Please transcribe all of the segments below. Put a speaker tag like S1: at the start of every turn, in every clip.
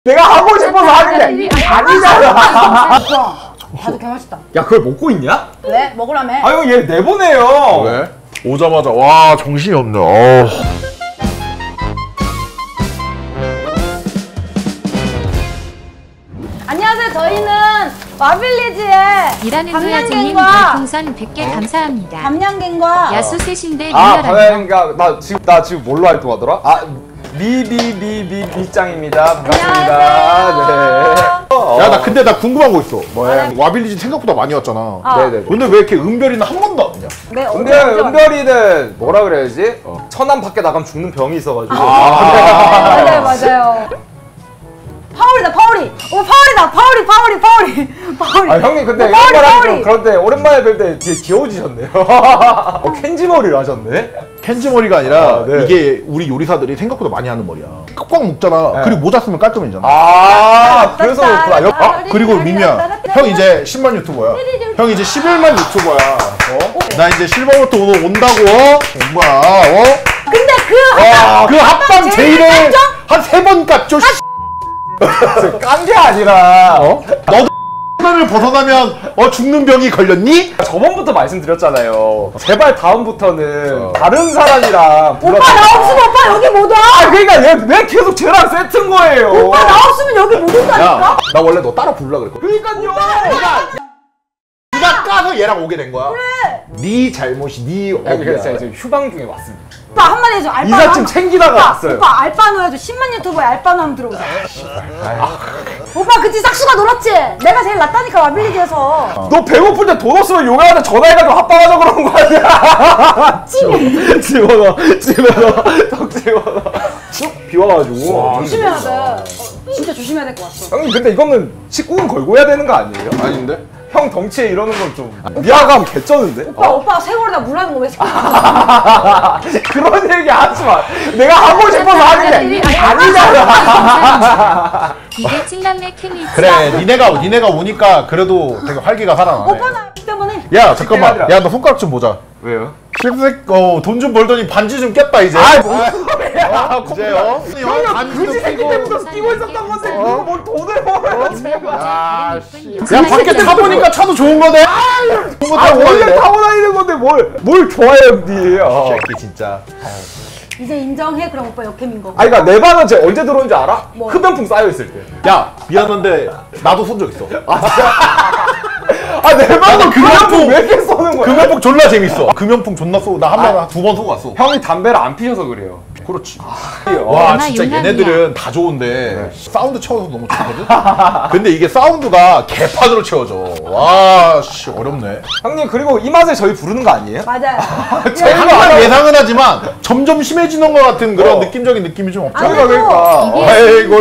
S1: 내가 하고 싶어서 하는 게 아니잖아.
S2: 아주 개맛있다.
S1: 야, 그걸 먹고 있냐?
S2: 왜? 먹으라며.
S1: 아, 형 얘 내보내요.
S3: 왜? 오자마자 와 정신이 없네. 어.
S2: 안녕하세요. 저희는 와빌리지의
S4: 일하는 도야지님
S2: 밤양갱과
S4: 별풍선 100개 감사합니다.
S2: 밤양갱과
S4: 야수 셋인데
S1: 아,
S4: 리얼합니다.
S1: 반갑습니다. 나 지금 뭘로 활동하더라? 아, 미짱입니다. 반갑습니다.
S2: 안녕하세요.
S3: 야 나 근데 나 궁금한 거 있어. 뭐야? 와빌리지 생각보다 많이 왔잖아.
S1: 네네.
S3: 근데 왜 이렇게 은별이는 한 번도 안 오냐?
S2: 네,
S1: 은별이는 뭐라 그래야지? 천안 밖에 나가면 죽는 병이 있어가지고.
S2: 맞아요. 파울이다, 파울이. 파울이다, 파울이.
S1: 아, 형님 근데
S2: 파울이,
S1: 이런 말
S2: 파울이.
S1: 하니까 그런데 오랜만에 뵐 때 뒤에 귀여워지셨네요. 켄지 머리를 하셨네.
S3: 켄지 머리가 아니라
S1: 아, 네.
S3: 이게 우리 요리사들이 생각보다 많이 하는 머리야. 꽉꽉 묶잖아.
S1: 네.
S3: 그리고 모자 쓰면 깔끔해지잖아.
S1: 아, 그래서 그렇구나.
S3: 그리고 민미야, 형 이제 10만 유튜버야. 형 이제 11만 유튜버야. 나 이제 실버부터 오늘 온다고. 뭐야?
S2: 근데
S3: 그 합방 제의를 한 3번 깠죠.
S1: 깐 게 아니라
S3: 너도 을 벗어나면 죽는 병이 걸렸니?
S1: 저번부터 말씀드렸잖아요. 제발 다음부터는 다른 사람이랑
S2: 오빠 나 없으면 오빠 여기 못 와.
S1: 아, 그러니까 왜 계속 쟤랑 세트인 거예요?
S2: 오빠 나 없으면 여기 못 온다니까.
S3: 야, 나 원래 너 따라 부르려 그랬거든.
S1: 그러니까요.
S3: 네가 까서 얘랑 오게 된 거야.
S2: 그래.
S3: 네 잘못이 네
S1: 그래서
S3: 억이야.
S1: 제가 지금 휴방 중에 왔습니다.
S2: 오빠 한마디 해줘. 알바노.
S1: 이삿짐 챙기다가 왔어요.
S2: 오빠 알바노 해줘. 10만 유튜버에 알바노 한번 들어보자. 오빠 그치 싹수가 놀았지? 내가 제일 낫다니까 와빌리지에서.
S1: 너 배고플 때 돈 없으면 용해한테 전화해가지고 합방하자 그런 거 아니야? 집어넣어. 턱 집어넣어. 쑥 비와가지고.
S2: 조심해야 돼. 진짜 조심해야 될 것 같아.
S1: 형님 근데 이거는 19금 걸고 해야 되는 거 아니에요?
S3: 아닌데?
S1: 형 덩치에 이러는 건 좀 미아감 개쩌는데?
S2: 오빠 세월에다 물하는 거 왜 시켜?
S1: 그런 얘기 하지 마. 내가 하고 싶어서 하는 게 아니잖아.
S4: 이게 찐남매 케미지.
S3: 그래, 니네가 오니까 그래도 되게 활기가 살아나네.
S2: 오빠 나 때문에.
S3: 야 잠깐만, 야 너 손가락 좀 보자.
S1: 왜요?
S3: 돈 좀 벌더니 반지 좀 꼈다 이제.
S1: 뭔 소리야?
S3: 이제
S1: 형이
S3: 반지도
S1: 굳이 새끼 때부터 끼고 있었던 건데 그거 뭘 돈을 벌어요 제발.
S3: 야 밖에 타보니까 차도 좋은 거네. 좋은 거
S1: 아,
S3: 타고
S1: 원래
S3: 가는데.
S1: 타고 다니는 건데 뭘 좋아해요 니.
S3: 새끼 진짜.
S2: 이제 인정해 그럼 오빠 역캠인 거.
S1: 아니 그니까 내 방은 쟤 언제 들어온 줄 알아?
S2: 뭐?
S1: 흡연풍 쌓여있을 때.
S3: 야 미안한데 나도 쏜 적 있어.
S1: 아, 내 방은
S3: 나도
S1: 흡연풍 왜 이렇게 쏘는 거야?
S3: 금연풍 존나 재밌어. 금연풍 존나 쏘고 나 한 번, 2번 쏘고 왔어.
S1: 형이 담배를 안 피셔서 그래요.
S3: 그렇지.
S1: 와.
S3: 와 진짜
S4: 용남이야.
S3: 얘네들은 다 좋은데 사운드 채워서 너무 좋거든? 근데 이게 사운드가 개판으로 채워져. 와 씨 어렵네.
S1: 형님 그리고 이 맛에 저희 부르는 거 아니에요?
S2: 맞아요.
S3: 항상 예상은 하지만 점점 심해지는 것 같은 그런 느낌적인 느낌이 좀 없죠?
S1: 그러니까.
S3: 아이고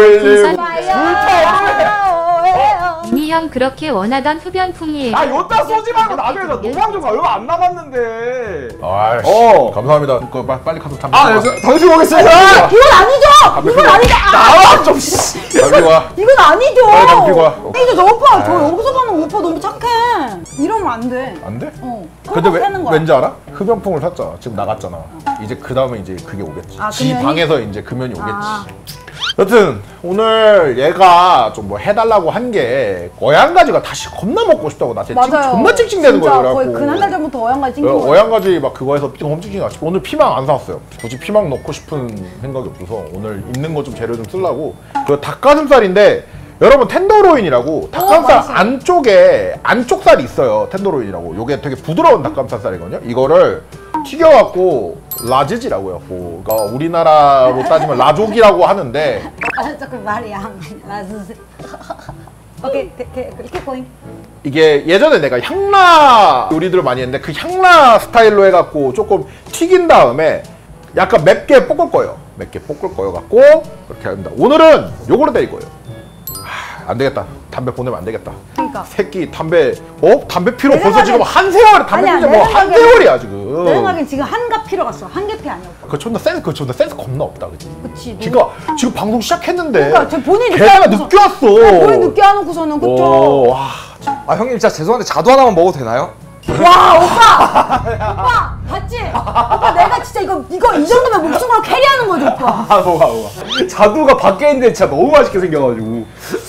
S4: 이니 형 그렇게 원하던 흡연풍이에요.
S1: 아, 요따 쏘지 말고 나중에 나 노방 좀 가. 얼마 안 남았는데.
S3: 아이씨 감사합니다. 그거 빨리 가서 담배
S1: 아,
S3: 피워.
S1: 당신 오겠습니다.
S2: 이건 아니죠. 이건 아니죠.
S1: 나와 좀 씨.
S3: 담배 와.
S2: 이건 아니죠.
S3: 빨리 담배 피고 와.
S2: 이제 저 오빠 저 여기서 보는 오빠 너무 착해. 이러면 안 돼.
S3: 안 돼?
S2: 근데
S3: 왠지 알아? 흡연풍을 샀잖아. 지금 나갔잖아. 이제 그 다음에 이제 그게 오겠지. 지
S2: 금연이?
S3: 방에서 이제 금연이 오겠지.
S2: 아.
S3: 여튼 오늘 얘가 좀 뭐 해달라고 한 게 어양가지가 다시 겁나 먹고 싶다고 나한테
S2: 맞아요.
S3: 존나 찡찡대는 거예요.
S2: 거의
S3: 그래갖고
S2: 근 한 달 전부터 어양까지 찡찡 거예요.
S3: 어양가지 막 그거 해서 엄청 찡찡하지. 오늘 피망 안 사왔어요. 굳이 피망 넣고 싶은 생각이 없어서 오늘 있는 거 좀 재료 좀 쓰려고. 그 닭가슴살인데 여러분 텐더로인이라고 닭가슴살
S2: 맛있어요.
S3: 안쪽에 안쪽살이 있어요. 텐더로인이라고. 요게 되게 부드러운 닭가슴살이거든요. 이거를 튀겨갖고 라지지라고 해갖고 그러니까 우리나라로 따지면 라족이라고 하는데
S2: 아 조금 말이 안 맞으세요. 오케이 이렇게 고잉.
S3: 이게 예전에 내가 향라 요리들을 많이 했는데 그 향라 스타일로 해갖고 조금 튀긴 다음에 약간 맵게 볶을 거예요. 맵게 볶을 거여 갖고 그렇게 합니다. 오늘은 요거로 될 거예요. 안 되겠다. 담배 보내면 안 되겠다.
S2: 그러니까.
S3: 새끼 담배 담배 피로
S2: 내
S3: 벌써
S2: 생각엔-
S3: 지금 한 세월 담배
S2: 아니야,
S3: 피자
S2: 내
S3: 뭐 한
S2: 생각엔-
S3: 세월이야 지금.
S2: 내 생각엔 지금 한갑 필요 갔어. 한 개피 아니야 오빠.
S3: 그 존나 센스 겁나 없다 그치?
S2: 그치.
S3: 지금 방송 시작했는데
S2: 그러니까 저 본인이
S3: 걔가
S2: 늦게
S3: 늦게 왔어.
S2: 본인 늦게 해놓고서는 그쵸.
S3: 와.
S1: 아, 형님 진짜 죄송한데 자두 하나만 먹어도 되나요?
S2: 와 오빠! 오빠 봤지? 오빠 내가 진짜 이거 이 정도면 목숨 걸고 캐리하는 거지 오빠.
S1: 아 뭐가 자두가 밖에 있는데 진짜 너무 맛있게 생겨가지고.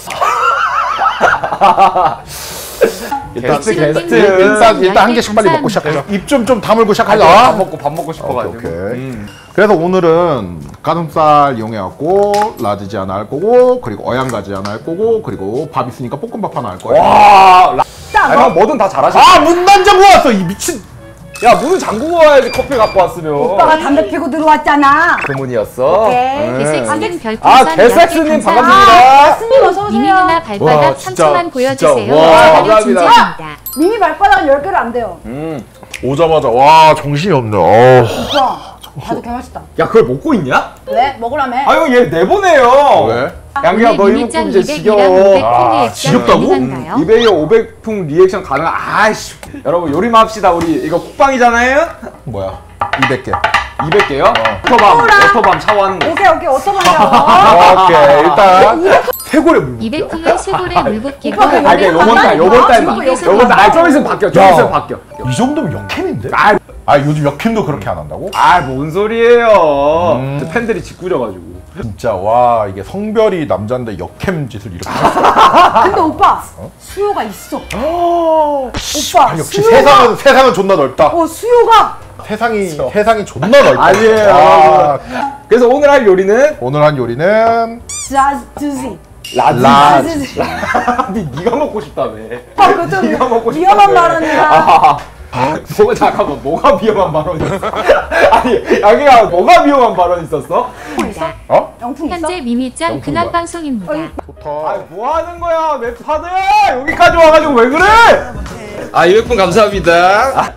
S3: 일단
S1: 게스트.
S3: 일단 한 개씩 빨리 먹고 시작하자. 입 좀 다물고 시작하자.
S1: 밥 먹고 싶어가지고.
S3: 오케이. 그래서 오늘은 가슴살 이용해갖고 라지지 하나 할 거고, 그리고 어양가지 하나 할 거고, 그리고 밥 있으니까 볶음밥 하나 할 거야.
S1: 와.
S2: 딱
S1: 형 뭐든 다 잘하셔.
S3: 아, 문단 잠고 왔어 이 미친.
S1: 야 문을 잠그고 와야지 커피 갖고 왔으면.
S2: 오빠가 담배 피고 들어왔잖아.
S1: 그문이었어.
S2: 오케이.
S4: 개색스님
S1: 아
S4: 별풍선
S1: 개색스님
S4: 10개
S1: 반갑습니다.
S2: 스님 어서
S4: 미미
S2: 오세요.
S4: 누나 발바닥
S1: 와, 진짜,
S4: 3초만 보여주세요.
S1: 진짜. 와,
S4: 사료
S1: 감사합니다.
S4: 진짜입니다.
S2: 미미 발바닥은 10개로 안 돼요.
S3: 오자마자 와 정신이 없네. 어.
S2: 오빠 다들 개맛있다.
S1: 야 그걸 먹고 있냐?
S2: 왜? 먹으라며.
S1: 아 형 얘 내보내요.
S3: 왜?
S1: 양기야 너
S4: 오늘
S1: 이거
S4: 미미짱
S1: 이제
S4: 200이랑
S1: 지겨워.
S4: 500통 리액션
S3: 지겹다고?
S4: 가능한가요?
S1: 이베이어 500풍 리액션 가능. 아이씨. 여러분 요리만 합시다. 우리 이거 국방이잖아요.
S3: 뭐야? 200개.
S1: 200개요? 워터밤 샤워하는 거.
S2: 오케이 어떡하냐.
S3: 오케이 일단 쇄골에 물.
S4: 200통은 쇄골에 물 붓기고
S2: 오빠,
S1: 아 이게 요번 달
S4: 입에서
S1: 요번 달 좀 있으면
S3: 야.
S1: 바뀌어. 좀 있으면 바뀌어.
S3: 이 정도면 역캠인데?
S1: 아,
S3: 아 요즘 역캠도 그렇게 안 한다고?
S1: 뭔 소리예요. 팬들이 짓궂어가지고.
S3: 진짜 와 이게 성별이 남자인데 역캠 짓을 이렇게 했어.
S2: 근데 오빠 수요가 있어. 오빠
S3: 아, 역시
S2: 수요가.
S3: 세상은 존나 넓다.
S2: 수요가.
S3: 세상이 존나 넓다.
S1: 아니에요.
S3: 와,
S1: 그래서 오늘 할 요리는
S3: 오늘 한 요리는
S2: 자즈지.
S1: 라지. 네가 먹고 싶다며.
S2: 오빠 그거 좀
S1: 네가 먹고 싶다며.
S2: 위험한 발언이야.
S1: 잠깐만 뭐가 위험한 발언이 있어? 아니 양이가 뭐가 위험한 발언 있었어?
S3: 어?
S2: 영풍 있어?
S4: 현재 미미짱 근황 방송입니다.
S3: 좋다.
S1: 뭐 하는 거야 맵파드 여기까지 와가지고 왜 그래?
S5: 200분 감사합니다.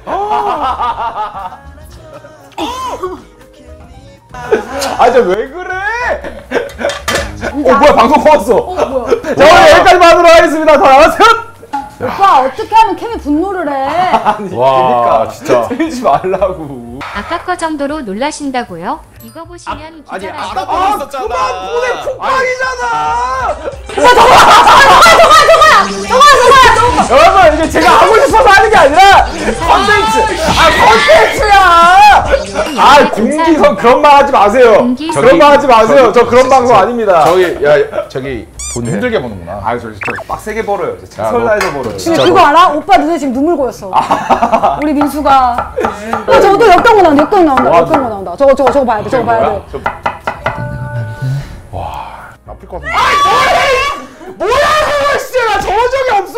S1: 진짜 왜 그래? 뭐야 방송 꺼졌어.
S2: 뭐야?
S1: 자 오늘 여기까지만 하도록 하겠습니다. 다 나가세요.
S2: 오빠 어떻게 하면 캠이 분노를 해?
S1: 아니
S3: 와,
S1: 그러니까
S3: 진짜.
S1: 틀지 말라고.
S4: 아까 거 정도로 놀라신다고요? 이거 보시면 기절하실
S5: 알아보고 있었잖아.
S1: 그만 보내 쿡방이잖아. 여러분 이게 제가 하고 싶어서 하는 게 아니라 컨텐츠야. 공기선 그런 말 하지 마세요.
S4: 공기선.
S1: 그런 말 하지 마세요. 저 그런 방송 아닙니다.
S3: 저기 돈 힘들게 버는구나.
S1: 저 빡세게 벌어요. 설날에서 벌어요.
S2: 근데 그거 알아? 오빠 눈에 지금 눈물 고였어. 우리 민수가. 저거 역경고 나온다. 역경고 나온다. 저거 봐야 돼. 저거 봐야 돼.
S3: 아플 것 같은데.
S1: 뭐야 그거 진짜 나 저런 적이 없어.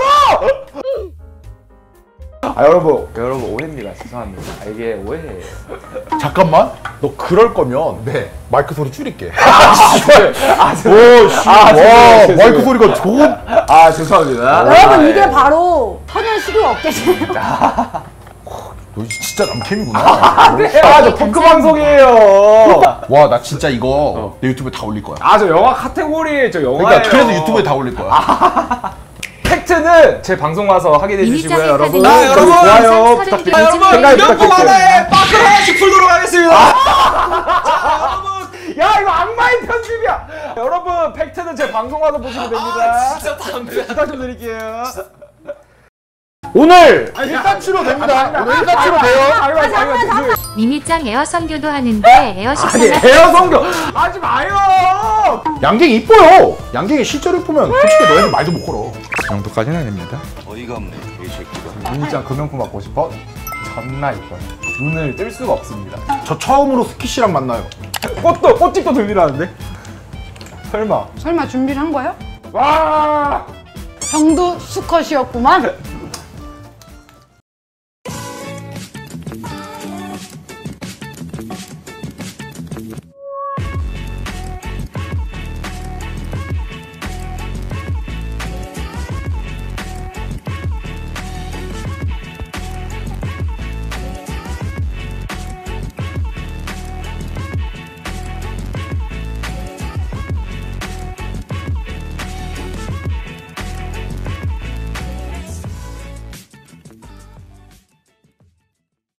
S1: 여러분 오해입니다. 죄송합니다. 이게 오해예요.
S3: 잠깐만. 너 그럴 거면 마이크 소리 줄일게.
S1: 죄송해요.
S3: 와 마이크 소리가 좋은.
S1: 죄송합니다.
S2: 여러분 이게 바로 천연 식욕 업계잖아요.
S3: 너 진짜 남캠이구나.
S1: 저 포크 방송이에요.
S3: 와 나 진짜 이거 내 유튜브에 다 올릴 거야.
S1: 저 영화 카테고리 저 영화예요.
S3: 그러니까 그래서 유튜브에 다 올릴 거야.
S1: 팩트는 제 방송 와서 확인해 주시고요,
S4: 미미짱의
S1: 여러분.
S4: 카드는
S1: 여러분 좋아요
S4: 영상
S1: 부탁드립니다.
S4: 30개
S1: 생각
S5: 명품
S1: 부탁드릴게요.
S5: 하나에 빠꾸 하나씩 풀도록 하겠습니다.
S1: 야 이거 악마의 편집이야. 여러분 팩트는 제 방송 와서 보시면 됩니다.
S5: 진짜 담배.
S1: 부탁 좀 드릴게요.
S3: 오늘 1사치로 됩니다. 오늘 1사치로 돼요.
S4: 미미짱 에어 선교도 하는데 에어 식사나
S1: 에어 성교 하지 마요.
S3: 양갱이 이뻐요. 양갱이 실제로 이쁘면 솔직히 너희는 말도 못 걸어.
S5: 그 정도까지는 아닙니다.
S1: 미니짱 금명품 받고 싶어? 존나 이뻐요. 눈을 뜰 수가 없습니다.
S3: 저 처음으로 스키 씨랑 만나요.
S1: 꽃집도 들리라는데? 설마.
S2: 설마 준비를 한 거예요?
S1: 와.
S2: 형도 수컷이었구만.